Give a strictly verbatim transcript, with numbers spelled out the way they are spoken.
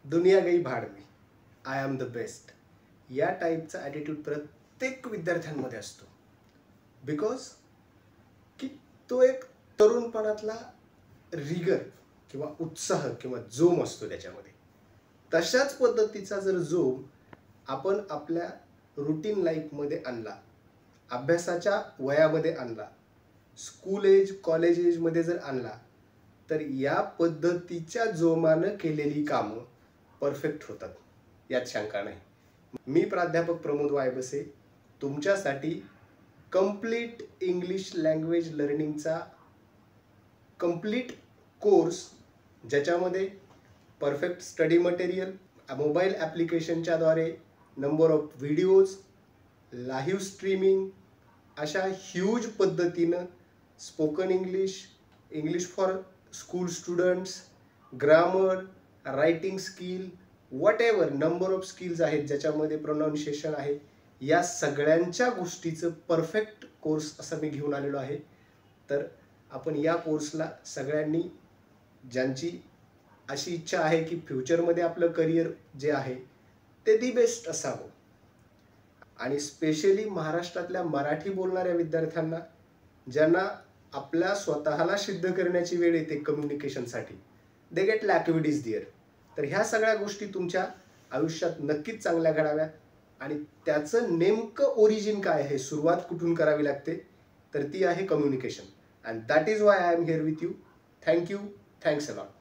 दुनिया गई भाड में, आय एम द बेस्ट, या टाईपचा ॲटिट्यूड प्रत्येक विद्यार्थ्यांमध्ये असतो. बिकॉज की तो एक तरुणपणातला रिगर किंवा उत्साह किंवा जोम असतो त्याच्यामध्ये. तशाच पद्धतीचा जर जोम आपण आपल्या रुटीन लाईफमध्ये आणला, अभ्यासाच्या वयामध्ये आणला, स्कूल एज कॉलेज एजमध्ये जर आणला, तर या पद्धतीच्या जोमानं केलेली कामं परफेक्ट होतात, यात शंका नाही. मी प्राध्यापक प्रमोद वायबसे तुमच्यासाठी कंप्लीट इंग्लिश लँग्वेज लर्निंगचा कंप्लीट कोर्स, ज्याच्यामध्ये परफेक्ट स्टडी मटेरियल, मोबाईल ॲप्लिकेशनच्या द्वारे number of videos, live streaming, अशा ह्यूज पद्धतीनं spoken English, English for school students, grammar, writing skill, whatever number of skills आहेत, ज्याच्यामध्ये प्रोनाऊन्सिएशन आहे, या सगळ्यांच्या गोष्टीचं परफेक्ट कोर्स असं मी घेऊन आलेलो आहे. तर आपण या कोर्सला सगळ्यांनी, ज्यांची अशी इच्छा आहे की फ्युचरमध्ये आपलं करिअर जे आहे ते दी बेस्ट असावं, आणि स्पेशली महाराष्ट्रातल्या मराठी बोलणाऱ्या विद्यार्थ्यांना, ज्यांना आपल्या स्वतःला सिद्ध करण्याची वेळ येते कम्युनिकेशनसाठी, दे गेट लॅक्विडीज दिअर. तर ह्या सगळ्या गोष्टी तुमच्या आयुष्यात नक्कीच चांगल्या घडाव्यात, आणि त्याचं नेमकं ओरिजिन काय आहे, सुरुवात कुठून करावी लागते, तर ती आहे communication. And that is why I am here with you. Thank you. Thanks a lot.